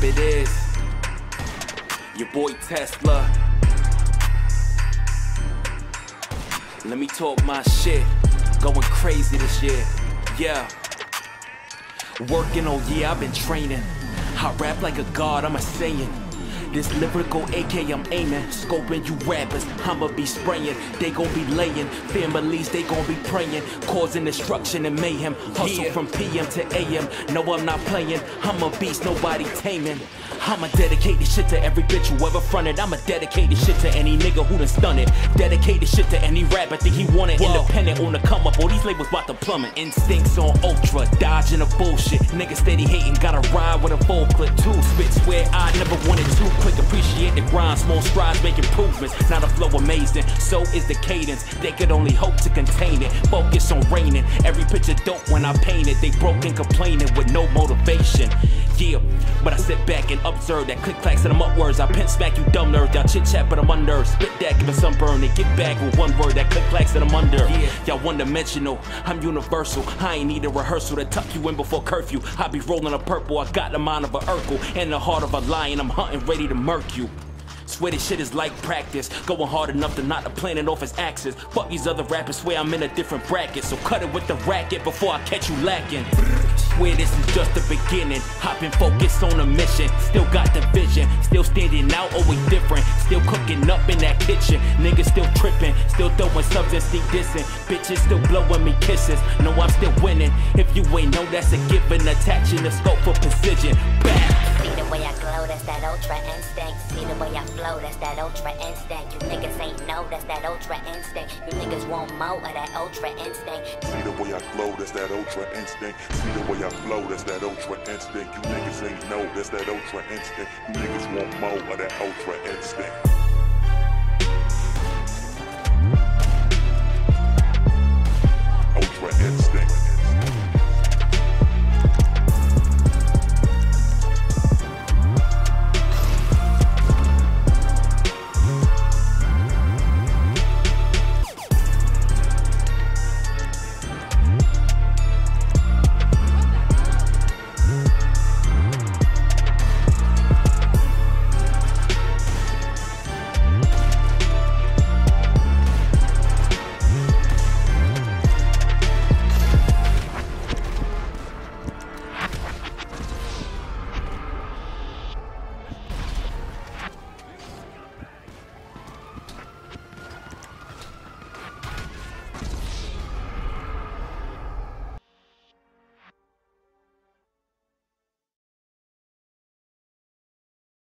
time it is. Your boy Tesla. Let me talk my shit. Going crazy this year. Yeah. Working all year, I've been training. I rap like a god, I'm a Saiyan. This lyrical AK I'm aiming, scoping you rappers, I'ma be spraying. They gon' be laying, families they gon' be praying, causing destruction and mayhem. Hustle from PM to AM, no I'm not playing. I'm a beast, nobody taming. I'ma dedicate this shit to every bitch who ever fronted. I'ma dedicate this shit to any nigga who done stunned it. Dedicate this shit to any rapper think he want it. Independent on the come up, all these labels bout to plummet. Instincts on ultra, dodging the bullshit. Niggas steady hating, gotta ride with a full clip. Two spits where I never wanted to quick. Appreciate the grind, small strides make improvements. Now the flow amazing, so is the cadence. They could only hope to contain it. Focus on reigning, every picture dope when I paint it. They broken complaining with no motivation. Yeah, but I sit back and observe that click clacks and I'm upwards. I pen smack you dumb nerds, y'all chit chat but I'm unnerved. Spit that, give it sunburn and get back with one word. That click clacks and I'm under. Yeah, y'all one dimensional, I'm universal. I ain't need a rehearsal to tuck you in before curfew. I be rolling a purple, I got the mind of a Urkel and the heart of a lion. I'm hunting ready to murk you. Swear this shit is like practice, going hard enough to knock the planet off its axis. Fuck these other rappers, swear I'm in a different bracket. So cut it with the racket before I catch you lacking. Swear this is just the beginning. I've been focused on a mission, still got the vision, still standing out, always different. Still cooking up in that kitchen, niggas still tripping, still throwing subs and still dissing. Bitches still blowing me kisses, know I'm still winning. If you ain't know, that's a given. Attaching the scope for precision. Back. See the way I glow, that's that ultra instinct. See the way I flow, that's that ultra instinct. You niggas ain't know, that's that ultra instinct. You niggas want more of that ultra instinct. See the way I glow, that's that ultra instinct. See the way I flow, that's that ultra instinct. You niggas ain't know, that's that ultra instinct. You niggas want more of that ultra instinct. Ultra instinct.